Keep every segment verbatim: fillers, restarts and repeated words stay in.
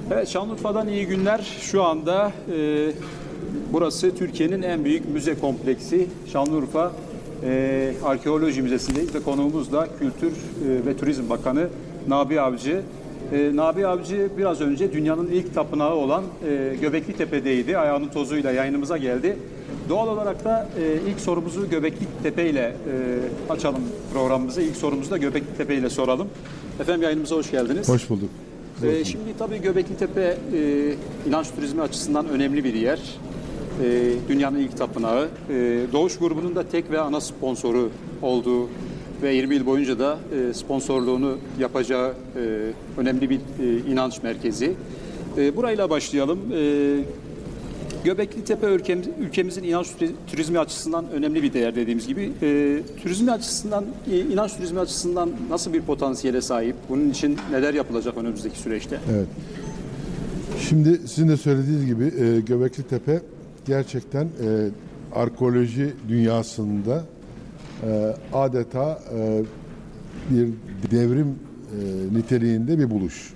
Evet, Şanlıurfa'dan iyi günler. Şu anda e, burası Türkiye'nin en büyük müze kompleksi Şanlıurfa e, Arkeoloji Müzesi'ndeyiz ve konuğumuz da Kültür e, ve Turizm Bakanı Nabi Avcı. E, Nabi Avcı biraz önce dünyanın ilk tapınağı olan e, Göbekli Tepe'deydi. Ayağının tozuyla yayınımıza geldi. Doğal olarak da e, ilk sorumuzu Göbekli Tepe ile e, açalım programımızı. İlk sorumuzu da Göbekli Tepe ile soralım. Efendim, yayınımıza hoş geldiniz. Hoş bulduk. Ee, şimdi tabii Göbekli Tepe e, inanç turizmi açısından önemli bir yer. E, dünyanın ilk tapınağı. E, Doğuş grubunun da tek ve ana sponsoru olduğu ve yirmi yıl boyunca da e, sponsorluğunu yapacağı e, önemli bir e, inanç merkezi. E, burayla başlayalım. E, Göbekli Tepe ülkemiz, ülkemizin inanç turizmi açısından önemli bir değer dediğimiz gibi. E, turizmi açısından, e, inanç turizmi açısından nasıl bir potansiyele sahip? Bunun için neler yapılacak önümüzdeki süreçte? Evet. Şimdi sizin de söylediğiniz gibi e, Göbekli Tepe gerçekten e, arkeoloji dünyasında e, adeta e, bir devrim e, niteliğinde bir buluş.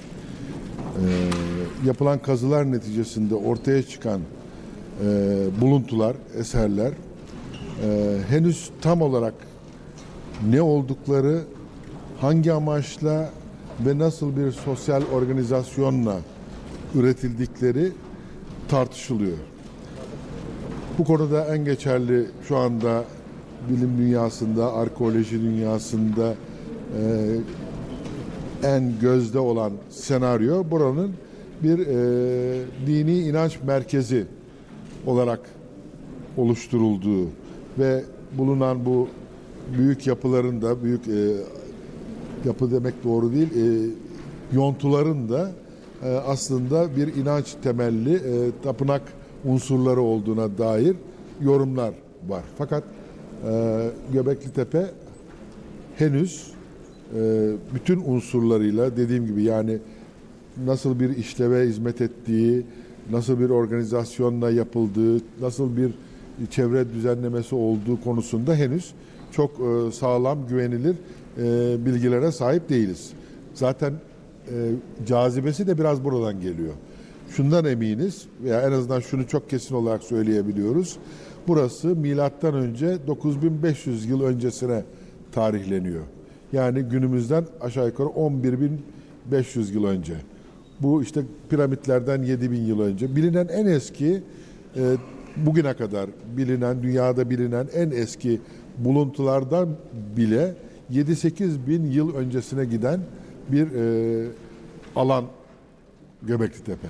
E, yapılan kazılar neticesinde ortaya çıkan e, buluntular, eserler e, henüz tam olarak ne oldukları, hangi amaçla ve nasıl bir sosyal organizasyonla üretildikleri tartışılıyor. Bu konuda en geçerli şu anda bilim dünyasında, arkeoloji dünyasında e, en gözde olan senaryo buranın bir e, dini inanç merkezi olarak oluşturulduğu ve bulunan bu büyük yapıların da, büyük e, yapı demek doğru değil, e, yontuların da e, aslında bir inanç temelli e, tapınak unsurları olduğuna dair yorumlar var. Fakat e, Göbekli Tepe henüz e, bütün unsurlarıyla, dediğim gibi, yani nasıl bir işleve hizmet ettiği, nasıl bir organizasyonla yapıldığı, nasıl bir çevre düzenlemesi olduğu konusunda henüz çok e, sağlam, güvenilir e, bilgilere sahip değiliz. Zaten e, cazibesi de biraz buradan geliyor. Şundan eminiz, veya en azından şunu çok kesin olarak söyleyebiliyoruz. Burası milattan önce dokuz bin beş yüz yıl öncesine tarihleniyor. Yani günümüzden aşağı yukarı on bir bin beş yüz yıl önce. Bu işte piramitlerden yedi bin yıl önce. Bilinen en eski, e, bugüne kadar bilinen, dünyada bilinen en eski buluntulardan bile yedi sekiz bin yıl öncesine giden bir e, alan Göbekli Tepe.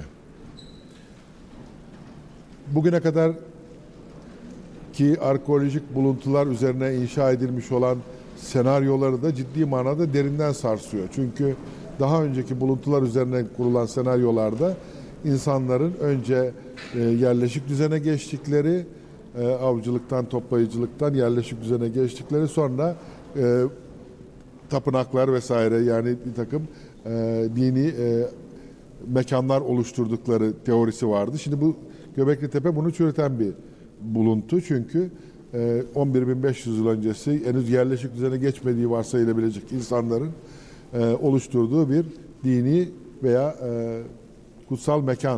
Bugüne kadar ki arkeolojik buluntular üzerine inşa edilmiş olan senaryoları da ciddi manada derinden sarsıyor. Çünkü daha önceki buluntular üzerine kurulan senaryolarda insanların önce e, yerleşik düzene geçtikleri, e, avcılıktan, toplayıcılıktan yerleşik düzene geçtikleri, sonra e, tapınaklar vesaire, yani bir takım e, dini e, mekanlar oluşturdukları teorisi vardı. Şimdi bu Göbekli Tepe bunu çürüten bir buluntu. Çünkü e, on bir bin beş yüz yıl öncesi henüz yerleşik düzene geçmediği varsayılabilecek insanların e, oluşturduğu bir dini veya e, kutsal mekan.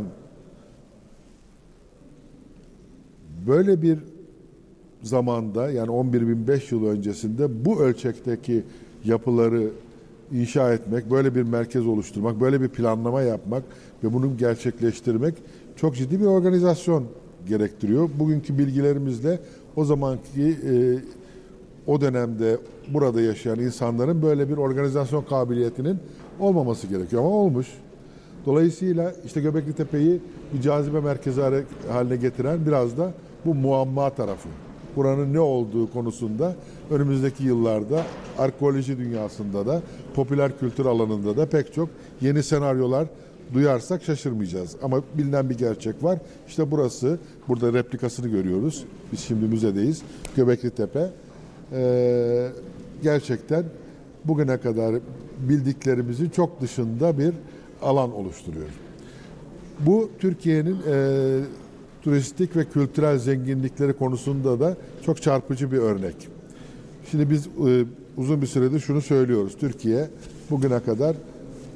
Böyle bir zamanda, yani on bir bin beş yüz yıl öncesinde bu ölçekteki yapıları inşa etmek, böyle bir merkez oluşturmak, böyle bir planlama yapmak ve bunu gerçekleştirmek çok ciddi bir organizasyon gerektiriyor. Bugünkü bilgilerimizle o zamanki e, o dönemde burada yaşayan insanların böyle bir organizasyon kabiliyetinin olmaması gerekiyor, ama olmuş. Dolayısıyla işte Göbekli Tepe'yi bir cazibe merkezi haline getiren biraz da bu muamma tarafı. Buranın ne olduğu konusunda önümüzdeki yıllarda arkeoloji dünyasında da, popüler kültür alanında da pek çok yeni senaryolar duyarsak şaşırmayacağız. Ama bilinen bir gerçek var. İşte burası, burada replikasını görüyoruz. Biz şimdi müzedeyiz. Göbekli Tepe ee, gerçekten bugüne kadar bildiklerimizin çok dışında bir alan oluşturuyor. Bu Türkiye'nin e, turistik ve kültürel zenginlikleri konusunda da çok çarpıcı bir örnek. Şimdi biz e, uzun bir süredir şunu söylüyoruz. Türkiye bugüne kadar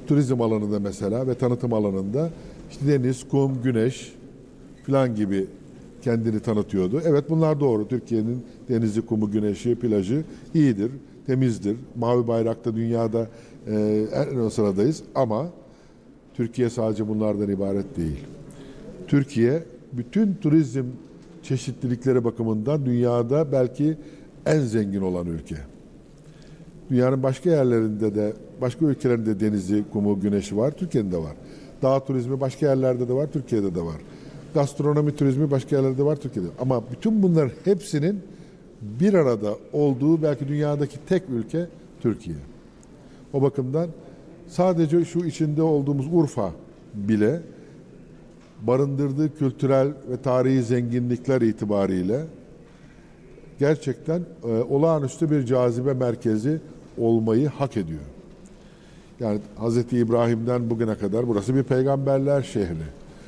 turizm alanında mesela ve tanıtım alanında işte deniz, kum, güneş falan gibi kendini tanıtıyordu. Evet, bunlar doğru. Türkiye'nin denizi, kumu, güneşi, plajı iyidir, temizdir. Mavi bayrakta dünyada e, en ön sıradayız ama Türkiye sadece bunlardan ibaret değil. Türkiye bütün turizm çeşitlilikleri bakımından dünyada belki en zengin olan ülke. Dünyanın başka yerlerinde de, başka ülkelerinde denizi, kumu, güneşi var, Türkiye'de de var. Dağ turizmi başka yerlerde de var, Türkiye'de de var. Gastronomi turizmi başka yerlerde var, Türkiye'de. Ama bütün bunların hepsinin bir arada olduğu belki dünyadaki tek ülke Türkiye. O bakımdan sadece şu içinde olduğumuz Urfa bile barındırdığı kültürel ve tarihi zenginlikler itibariyle gerçekten e, olağanüstü bir cazibe merkezi olmayı hak ediyor. Yani Hazreti İbrahim'den bugüne kadar burası bir peygamberler şehri.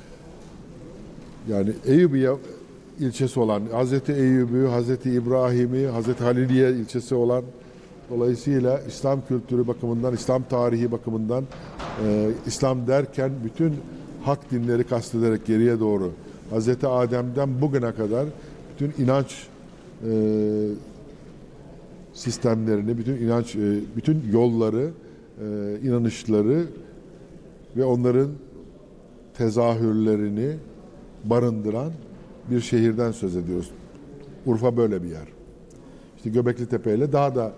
Yani Eyyubiye ilçesi olan Hazreti Eyyub'u, Hazreti İbrahim'i, Hazreti Haliliye ilçesi olan, dolayısıyla İslam kültürü bakımından, İslam tarihi bakımından e, İslam derken bütün hak dinleri kastederek geriye doğru Hazreti Adem'den bugüne kadar bütün inanç e, sistemlerini, bütün inanç, e, bütün yolları, e, inanışları ve onların tezahürlerini barındıran bir şehirden söz ediyoruz. Urfa böyle bir yer. İşte Göbekli Tepe ile daha da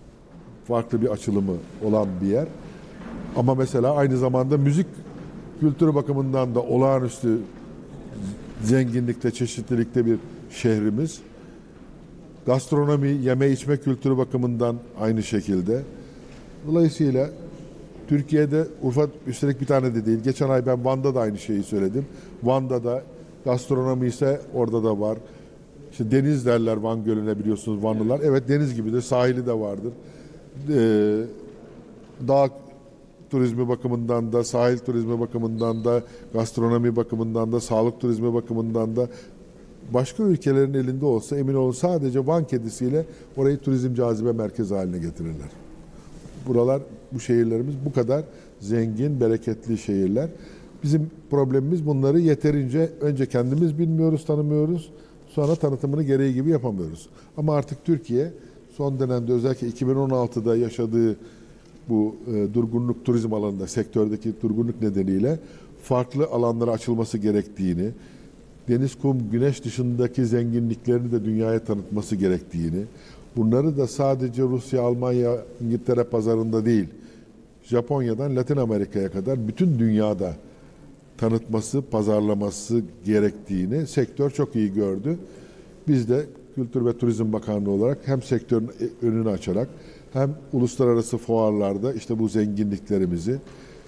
farklı bir açılımı olan bir yer. Ama mesela aynı zamanda müzik kültürü bakımından da olağanüstü zenginlikte, çeşitlilikte bir şehrimiz. Gastronomi, yeme içme kültürü bakımından aynı şekilde. Dolayısıyla Türkiye'de Urfa üstelik bir tane de değil. Geçen ay ben Van'da da aynı şeyi söyledim. Van'da da gastronomi ise orada da var. İşte deniz derler Van Gölü'ne, biliyorsunuz Vanlılar. Evet, deniz gibidir. Sahili de vardır. Ee, dağ turizmi bakımından da, sahil turizmi bakımından da, gastronomi bakımından da, sağlık turizmi bakımından da başka ülkelerin elinde olsa emin olun sadece Van kedisiyle orayı turizm cazibe merkezi haline getirirler. Buralar, bu şehirlerimiz bu kadar zengin, bereketli şehirler. Bizim problemimiz bunları yeterince önce kendimiz bilmiyoruz, tanımıyoruz. Sonra tanıtımını gereği gibi yapamıyoruz. Ama artık Türkiye son dönemde özellikle iki bin on altıda yaşadığı bu e, durgunluk turizm alanında, sektördeki durgunluk nedeniyle farklı alanlara açılması gerektiğini, deniz, kum, güneş dışındaki zenginliklerini de dünyaya tanıtması gerektiğini, bunları da sadece Rusya, Almanya, İngiltere pazarında değil, Japonya'dan Latin Amerika'ya kadar bütün dünyada tanıtması, pazarlaması gerektiğini sektör çok iyi gördü. Biz de Kültür ve Turizm Bakanlığı olarak hem sektörün önünü açarak hem uluslararası fuarlarda işte bu zenginliklerimizi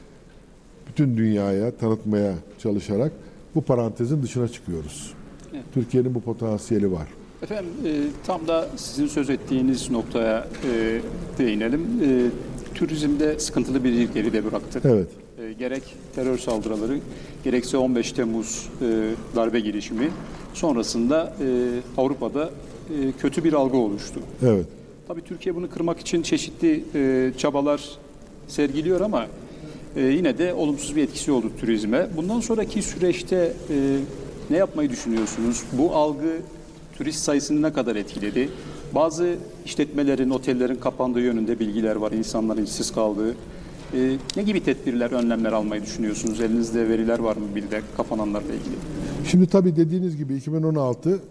bütün dünyaya tanıtmaya çalışarak bu parantezin dışına çıkıyoruz. Evet. Türkiye'nin bu potansiyeli var. Efendim e, tam da sizin söz ettiğiniz noktaya e, değinelim. E, turizmde sıkıntılı bir yıl geride bıraktık. Evet. E, gerek terör saldırıları, gerekse on beş Temmuz e, darbe girişimi sonrasında e, Avrupa'da e, kötü bir algı oluştu. Evet. Tabii Türkiye bunu kırmak için çeşitli e, çabalar sergiliyor ama e, yine de olumsuz bir etkisi oldu turizme. Bundan sonraki süreçte e, ne yapmayı düşünüyorsunuz? Bu algı turist sayısını ne kadar etkiledi? Bazı işletmelerin, otellerin kapandığı yönünde bilgiler var, insanların işsiz kaldığı. E, ne gibi tedbirler, önlemler almayı düşünüyorsunuz? Elinizde veriler var mı bir de kapananlarla ilgili? Şimdi tabii dediğiniz gibi iki bin on altı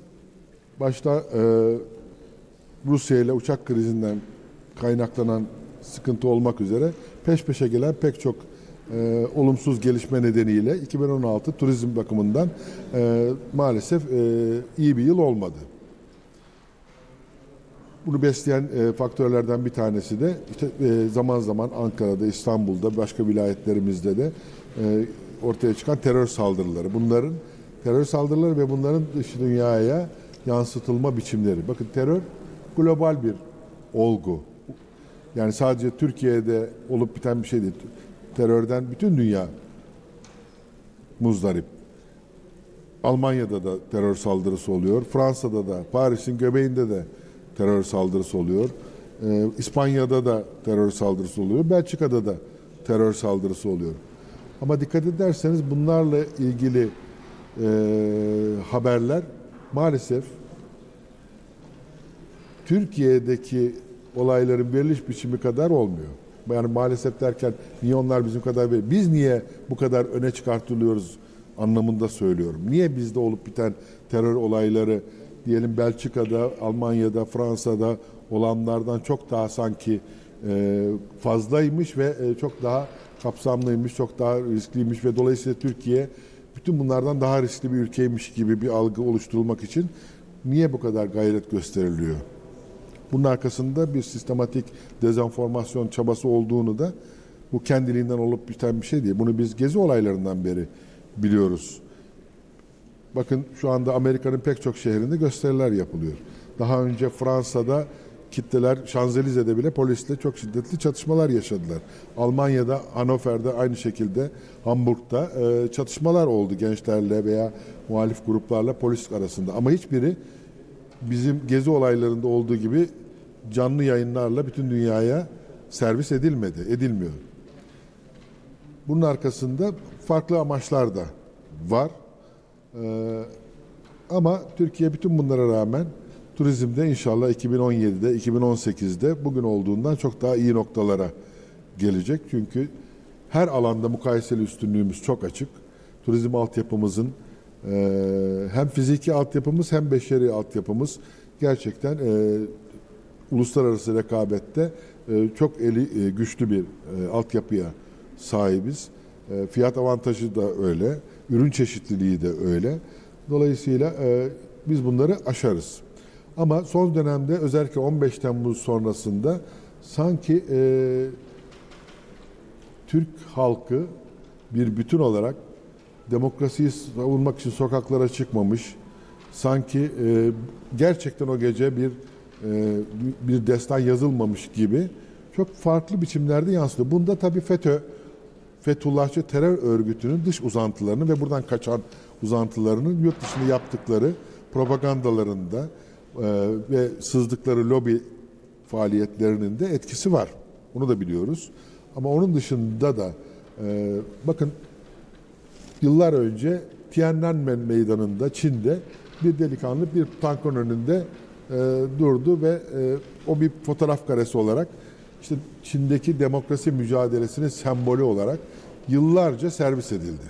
başta e, Rusya ile uçak krizinden kaynaklanan sıkıntı olmak üzere peş peşe gelen pek çok e, olumsuz gelişme nedeniyle iki bin on altı turizm bakımından e, maalesef e, iyi bir yıl olmadı. Bunu besleyen e, faktörlerden bir tanesi de işte e, zaman zaman Ankara'da, İstanbul'da, başka vilayetlerimizde de e, ortaya çıkan terör saldırıları. Bunların terör saldırıları ve bunların dış dünyaya yansıtılma biçimleri. Bakın, terör global bir olgu. Yani sadece Türkiye'de olup biten bir şey değil. Terörden bütün dünya muzdarip. Almanya'da da terör saldırısı oluyor. Fransa'da da, Paris'in göbeğinde de terör saldırısı oluyor. Ee, İspanya'da da terör saldırısı oluyor. Belçika'da da terör saldırısı oluyor. Ama dikkat ederseniz bunlarla ilgili e, haberler maalesef Türkiye'deki olayların veriliş biçimi kadar olmuyor. Yani maalesef derken niye onlar bizim kadar veriyor? Biz niye bu kadar öne çıkartılıyoruz anlamında söylüyorum. Niye bizde olup biten terör olayları diyelim Belçika'da, Almanya'da, Fransa'da olanlardan çok daha sanki e, fazlaymış ve e, çok daha kapsamlıymış, çok daha riskliymiş ve dolayısıyla Türkiye bütün bunlardan daha riskli bir ülkeymiş gibi bir algı oluşturulmak için niye bu kadar gayret gösteriliyor? Bunun arkasında bir sistematik dezenformasyon çabası olduğunu da bu kendiliğinden olup biten bir şey değil. Bunu biz gezi olaylarından beri biliyoruz. Bakın şu anda Amerika'nın pek çok şehrinde gösteriler yapılıyor. Daha önce Fransa'da kitleler Şanzelize'de bile polisle çok şiddetli çatışmalar yaşadılar. Almanya'da, Hannover'de aynı şekilde Hamburg'da e, çatışmalar oldu gençlerle veya muhalif gruplarla polis arasında. Ama hiçbiri bizim gezi olaylarında olduğu gibi canlı yayınlarla bütün dünyaya servis edilmedi, edilmiyor. Bunun arkasında farklı amaçlar da var. Ee, ama Türkiye bütün bunlara rağmen turizmde inşallah iki bin on yedide, iki bin on sekizde bugün olduğundan çok daha iyi noktalara gelecek. Çünkü her alanda mukayeseli üstünlüğümüz çok açık. Turizm altyapımızın e, hem fiziki altyapımız hem beşeri altyapımız gerçekten e, uluslararası rekabette e, çok eli e, güçlü bir e, altyapıya sahibiz. E, fiyat avantajı da öyle, ürün çeşitliliği de öyle. Dolayısıyla e, biz bunları aşarız. Ama son dönemde özellikle on beş Temmuz sonrasında sanki e, Türk halkı bir bütün olarak demokrasiyi savunmak için sokaklara çıkmamış, sanki e, gerçekten o gece bir e, bir destan yazılmamış gibi çok farklı biçimlerde yansıdı. Bunda tabii FETÖ, Fethullahçı terör örgütünün dış uzantılarını ve buradan kaçan uzantılarının yurt dışında yaptıkları propagandalarında e, ve sızdıkları lobi faaliyetlerinin de etkisi var. Onu da biliyoruz. Ama onun dışında da e, bakın yıllar önce Tiananmen Meydanı'nda Çin'de bir delikanlı bir tankın önünde e, durdu ve e, o bir fotoğraf karesi olarak işte Çin'deki demokrasi mücadelesinin sembolü olarak yıllarca servis edildi.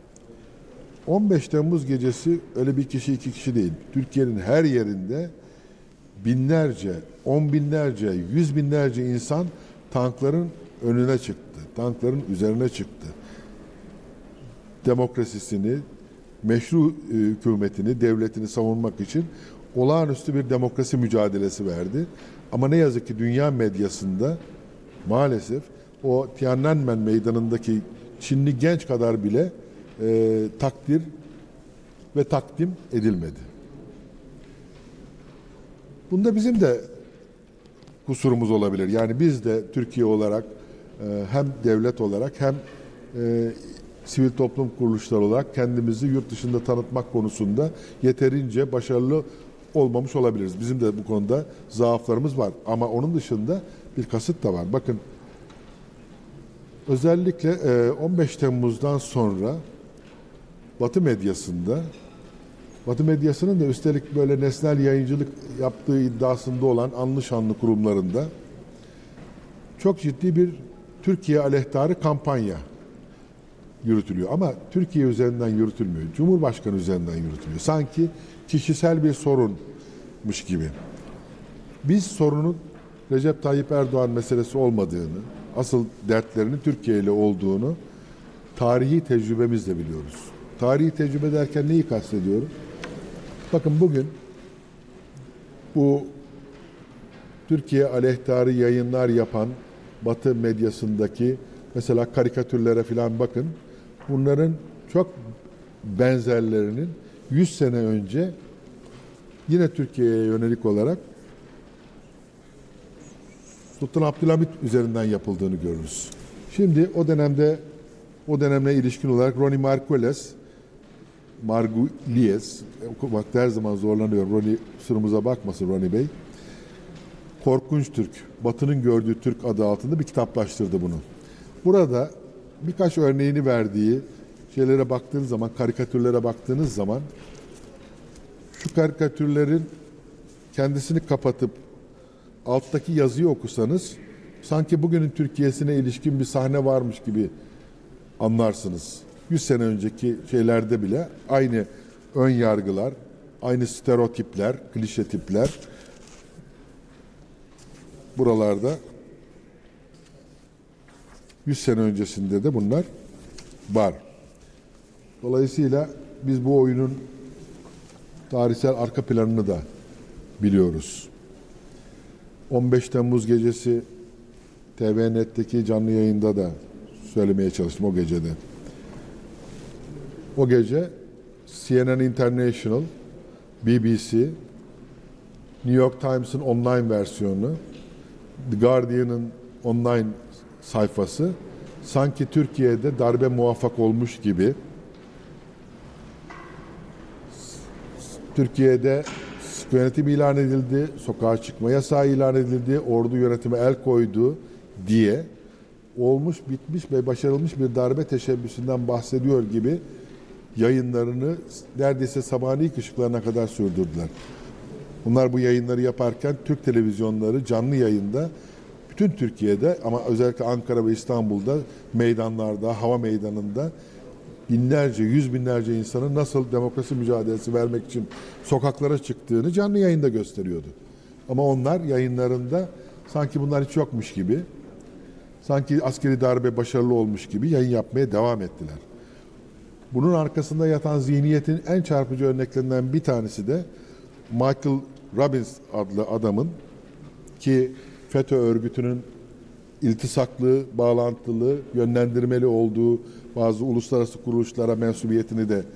on beş Temmuz gecesi öyle bir kişi iki kişi değil. Türkiye'nin her yerinde binlerce, on binlerce, yüz binlerce insan tankların önüne çıktı. Tankların üzerine çıktı. Demokrasisini, meşru hükümetini, devletini savunmak için olağanüstü bir demokrasi mücadelesi verdi. Ama ne yazık ki dünya medyasında maalesef o Tiananmen Meydanı'ndaki Çinli genç kadar bile e, takdir ve takdim edilmedi. Bunda bizim de kusurumuz olabilir. Yani biz de Türkiye olarak e, hem devlet olarak hem e, sivil toplum kuruluşları olarak kendimizi yurt dışında tanıtmak konusunda yeterince başarılı olmamış olabiliriz. Bizim de bu konuda zaaflarımız var. Ama onun dışında bir kasıt da var. Bakın özellikle on beş Temmuz'dan sonra Batı medyasında, Batı medyasının da üstelik böyle nesnel yayıncılık yaptığı iddiasında olan anlı şanlı kurumlarında çok ciddi bir Türkiye aleyhtarı kampanya yürütülüyor. Ama Türkiye üzerinden yürütülmüyor. Cumhurbaşkanı üzerinden yürütülüyor. Sanki kişisel bir sorunmuş gibi. Biz sorunun Recep Tayyip Erdoğan meselesi olmadığını, asıl dertlerinin Türkiye ile olduğunu tarihi tecrübemizle biliyoruz. Tarihi tecrübe derken neyi kastediyorum? Bakın bugün bu Türkiye aleyhtarı yayınlar yapan Batı medyasındaki mesela karikatürlere falan bakın. Bunların çok benzerlerinin yüz sene önce yine Türkiye'ye yönelik olarak Sultan Abdülhamit üzerinden yapıldığını görürüz. Şimdi o dönemde o dönemle ilişkin olarak Ronnie Margulies Margulies okumakta her zaman zorlanıyor. Ronnie kusurumuza bakmasın Ronnie Bey. Korkunç Türk, Batı'nın gördüğü Türk adı altında bir kitaplaştırdı bunu. Burada birkaç örneğini verdiği şeylere baktığınız zaman, karikatürlere baktığınız zaman şu karikatürlerin kendisini kapatıp alttaki yazıyı okusanız sanki bugünün Türkiye'sine ilişkin bir sahne varmış gibi anlarsınız. yüz sene önceki şeylerde bile aynı ön yargılar, aynı stereotipler, klişe tipler buralarda yüz sene öncesinde de bunlar var. Dolayısıyla biz bu oyunun tarihsel arka planını da biliyoruz. on beş Temmuz gecesi T V Net'teki canlı yayında da söylemeye çalıştım o gecede. O gece C N N International, B B C, New York Times'ın online versiyonu, The Guardian'ın online sayfası sanki Türkiye'de darbe muvaffak olmuş gibi Türkiye'de yönetim ilan edildi, sokağa çıkma yasağı ilan edildi, ordu yönetime el koydu diye olmuş, bitmiş ve başarılmış bir darbe teşebbüsünden bahsediyor gibi yayınlarını neredeyse sabahın ilk ışıklarına kadar sürdürdüler. Bunlar bu yayınları yaparken Türk televizyonları canlı yayında bütün Türkiye'de ama özellikle Ankara ve İstanbul'da meydanlarda, hava meydanında binlerce, yüz binlerce insanın nasıl demokrasi mücadelesi vermek için sokaklara çıktığını canlı yayında gösteriyordu. Ama onlar yayınlarında sanki bunlar hiç yokmuş gibi, sanki askeri darbe başarılı olmuş gibi yayın yapmaya devam ettiler. Bunun arkasında yatan zihniyetin en çarpıcı örneklerinden bir tanesi de Michael Robbins adlı adamın ki FETÖ örgütünün iltisaklı, bağlantılı, yönlendirmeli olduğu bazı uluslararası kuruluşlara mensubiyetini de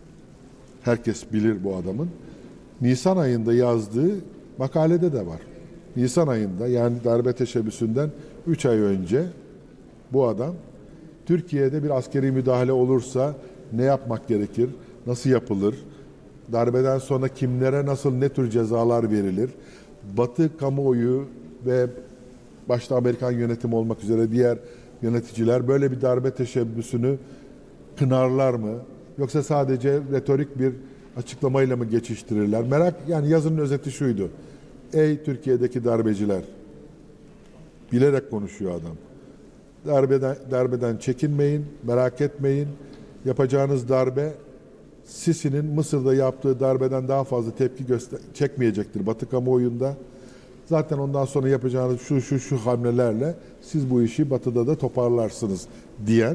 herkes bilir bu adamın. Nisan ayında yazdığı makalede de var. Nisan ayında yani darbe teşebbüsünden üç ay önce bu adam Türkiye'de bir askeri müdahale olursa ne yapmak gerekir, nasıl yapılır, darbeden sonra kimlere nasıl ne tür cezalar verilir, Batı kamuoyu ve başta Amerikan yönetimi olmak üzere diğer yöneticiler böyle bir darbe teşebbüsünü kınarlar mı? Yoksa sadece retorik bir açıklamayla mı geçiştirirler? Merak yani yazının özeti şuydu. Ey Türkiye'deki darbeciler, bilerek konuşuyor adam. Darbeden, darbeden çekinmeyin, merak etmeyin. Yapacağınız darbe Sisi'nin Mısır'da yaptığı darbeden daha fazla tepki göster çekmeyecektir Batı kamuoyunda. Zaten ondan sonra yapacağınız şu şu şu hamlelerle siz bu işi Batı'da da toparlarsınız diyen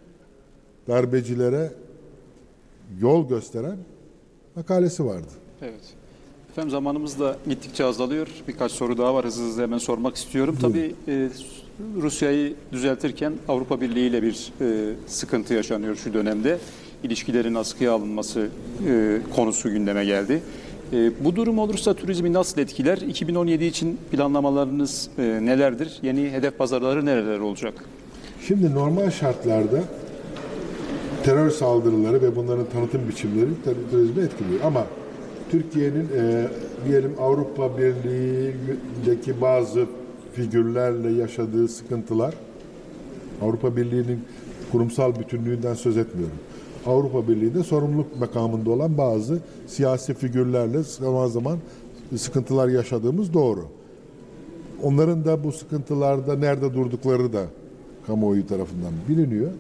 darbecilere yol gösteren makalesi vardı. Evet. Efendim zamanımız da gittikçe azalıyor. Birkaç soru daha var. Hızlı hızlı hemen sormak istiyorum. Buyurun. Tabii e, Rusya'yı düzeltirken Avrupa Birliği ile bir e, sıkıntı yaşanıyor şu dönemde. İlişkilerin askıya alınması e, konusu gündeme geldi. E, bu durum olursa turizmi nasıl etkiler? iki bin on yedi için planlamalarınız e, nelerdir? Yeni hedef pazarları nereler olacak? Şimdi normal şartlarda terör saldırıları ve bunların tanıtım biçimleri turizmi etkiliyor. Ama Türkiye'nin e, diyelim Avrupa Birliği'ndeki bazı figürlerle yaşadığı sıkıntılar, Avrupa Birliği'nin kurumsal bütünlüğünden söz etmiyorum. Avrupa Birliği'nde sorumluluk makamında olan bazı siyasi figürlerle zaman zaman sıkıntılar yaşadığımız doğru. Onların da bu sıkıntılarda nerede durdukları da kamuoyu tarafından biliniyor.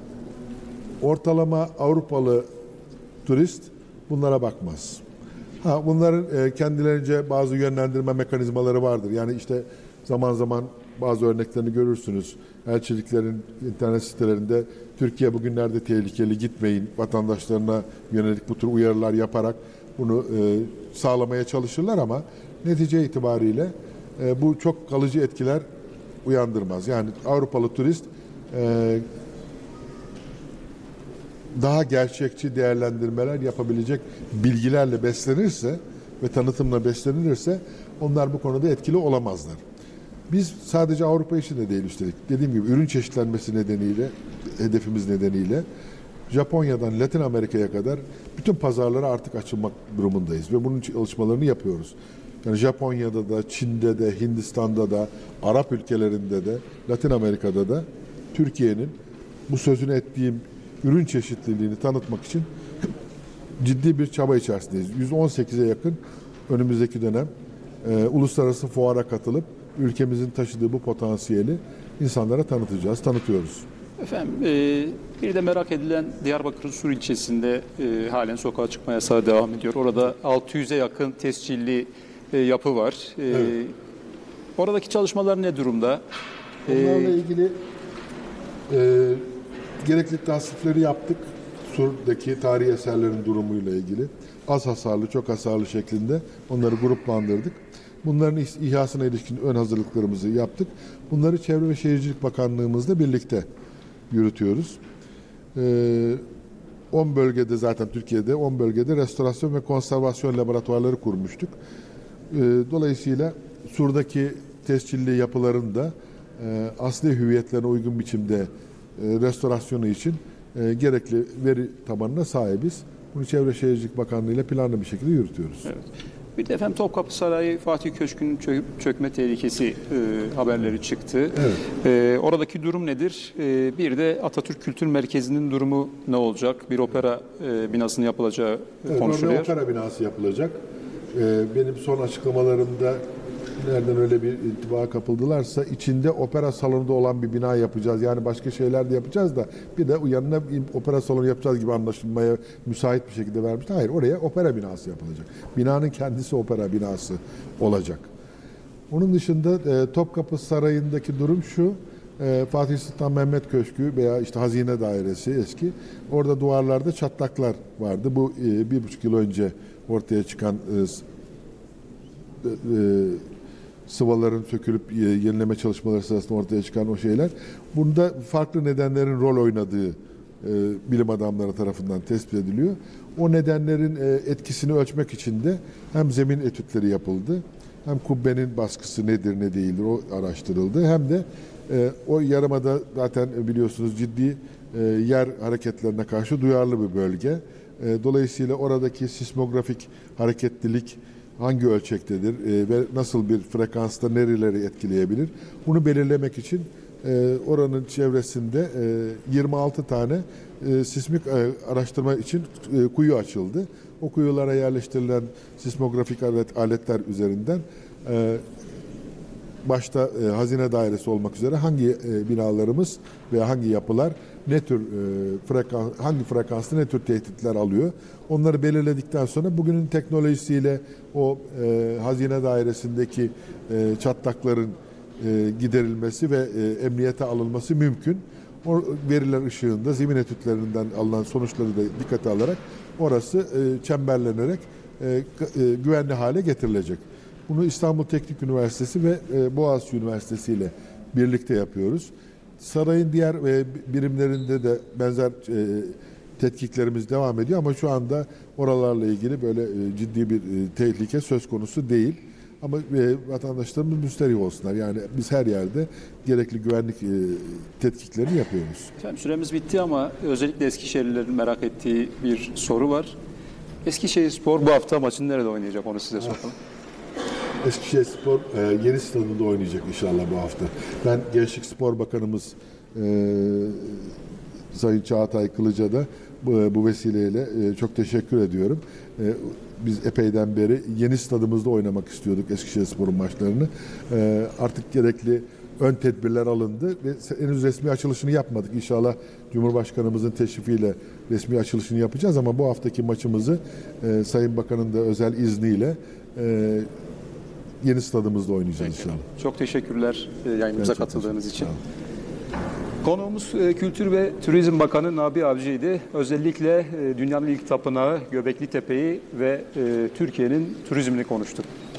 Ortalama Avrupalı turist bunlara bakmaz. Ha, bunların kendilerince bazı yönlendirme mekanizmaları vardır. Yani işte zaman zaman bazı örneklerini görürsünüz. Elçiliklerin internet sitelerinde Türkiye bugünlerde tehlikeli, gitmeyin vatandaşlarına yönelik bu tür uyarılar yaparak bunu e, sağlamaya çalışırlar ama netice itibariyle e, bu çok kalıcı etkiler uyandırmaz. Yani Avrupalı turist e, daha gerçekçi değerlendirmeler yapabilecek bilgilerle beslenirse ve tanıtımla beslenilirse onlar bu konuda etkili olamazlar. Biz sadece Avrupa için de değil üstelik. Dediğim gibi ürün çeşitlenmesi nedeniyle, hedefimiz nedeniyle Japonya'dan Latin Amerika'ya kadar bütün pazarlara artık açılmak durumundayız ve bunun çalışmalarını yapıyoruz. Yani Japonya'da da, Çin'de de, Hindistan'da da, Arap ülkelerinde de, Latin Amerika'da da Türkiye'nin bu sözünü ettiğim ürün çeşitliliğini tanıtmak için ciddi bir çaba içerisindeyiz. yüz on sekize yakın önümüzdeki dönem e, uluslararası fuara katılıp ülkemizin taşıdığı bu potansiyeli insanlara tanıtacağız, tanıtıyoruz. Efendim, e, bir de merak edilen Diyarbakır'ın Sur ilçesinde e, halen sokağa çıkma yasağı devam ediyor. Orada altı yüze yakın tescilli e, yapı var. E, Evet. Oradaki çalışmalar ne durumda? Bunlarla E, ilgili e, gerekli tasnifleri yaptık. Sur'daki tarihi eserlerin durumuyla ilgili. Az hasarlı, çok hasarlı şeklinde onları gruplandırdık. Bunların İHA'sına ilişkin ön hazırlıklarımızı yaptık. Bunları Çevre ve Şehircilik Bakanlığımızla birlikte yürütüyoruz. Ee, on bölgede zaten Türkiye'de on bölgede restorasyon ve konservasyon laboratuvarları kurmuştuk. Ee, dolayısıyla Sur'daki tescilli yapıların da e, asli hüviyetlerine uygun biçimde e, restorasyonu için e, gerekli veri tabanına sahibiz. Bunu Çevre Şehircilik Bakanlığı ile planlı bir şekilde yürütüyoruz. evet. Bir de efendim Topkapı Sarayı Fatih Köşkü'nün çö- çökme tehlikesi e, haberleri çıktı. Evet. E, oradaki durum nedir? E, bir de Atatürk Kültür Merkezi'nin durumu ne olacak? Bir opera e, binasının yapılacağı Evet, konuşuluyor. orada opera binası yapılacak. Ee, benim son açıklamalarımda nereden öyle bir intibaya kapıldılarsa içinde opera salonu da olan bir bina yapacağız. Yani başka şeyler de yapacağız da bir de yanına bir opera salonu yapacağız gibi anlaşılmaya müsait bir şekilde vermişler. Hayır, oraya opera binası yapılacak. Binanın kendisi opera binası olacak. Onun dışında e, Topkapı Sarayı'ndaki durum şu. e, Fatih Sultan Mehmet Köşkü veya işte Hazine Dairesi eski. Orada duvarlarda çatlaklar vardı. Bu e, bir buçuk yıl önce ortaya çıkan e, s- e, sıvaların sökülüp e, yenileme çalışmaları sırasında ortaya çıkan o şeyler. Bunda farklı nedenlerin rol oynadığı e, bilim adamları tarafından tespit ediliyor. O nedenlerin e, etkisini ölçmek için de hem zemin etütleri yapıldı, hem kubbenin baskısı nedir ne değildir o araştırıldı, hem de e, o yarımada zaten biliyorsunuz ciddi e, yer hareketlerine karşı duyarlı bir bölge. E, dolayısıyla oradaki sismografik hareketlilik hangi ölçektedir e, ve nasıl bir frekansta nereleri etkileyebilir? Bunu belirlemek için e, oranın çevresinde e, yirmi altı tane e, sismik e, araştırma için e, kuyu açıldı. O kuyulara yerleştirilen sismografik alet, aletler üzerinden e, başta e, Hazine Dairesi olmak üzere hangi e, binalarımız veya hangi yapılar ne tür e, frekans, hangi frekansta ne tür tehditler alıyor. Onları belirledikten sonra bugünün teknolojisiyle o e, Hazine Dairesi'ndeki e, çatlakların e, giderilmesi ve e, emniyete alınması mümkün. O veriler ışığında zemin etütlerinden alınan sonuçları da dikkate alarak orası e, çemberlenerek e, e, güvenli hale getirilecek. Bunu İstanbul Teknik Üniversitesi ve e, Boğaziçi Üniversitesi ile birlikte yapıyoruz. Sarayın diğer e, birimlerinde de benzer e, tetkiklerimiz devam ediyor ama şu anda oralarla ilgili böyle e, ciddi bir e, tehlike söz konusu değil. Ama e, vatandaşlarımız müsterih olsunlar. Yani biz her yerde gerekli güvenlik e, tetkiklerini yapıyoruz. Efendim süremiz bitti ama özellikle Eskişehirlilerin merak ettiği bir soru var. Eskişehirspor bu hafta maçını nerede oynayacak, onu size soralım. Eskişehirspor e, yeni stadında oynayacak inşallah bu hafta. Ben Gençlik Spor Bakanımız e, Sayın Çağatay Kılıç'a da bu, bu vesileyle e, çok teşekkür ediyorum. E, biz epeyden beri yeni stadımızda oynamak istiyorduk Eskişehirspor'un maçlarını. E, artık gerekli ön tedbirler alındı ve henüz resmi açılışını yapmadık. İnşallah Cumhurbaşkanımızın teşrifiyle resmi açılışını yapacağız ama bu haftaki maçımızı e, Sayın Bakan'ın da özel izniyle e, yeni stadımızda oynayacağız Peki. inşallah. Çok teşekkürler e, yayınımıza Ben çok katıldığınız için. Sağ olun. Konuğumuz e, Kültür ve Turizm Bakanı Nabi Avcı'ydı. Özellikle e, dünyanın ilk tapınağı Göbekli Tepe'yi ve e, Türkiye'nin turizmini konuştuk.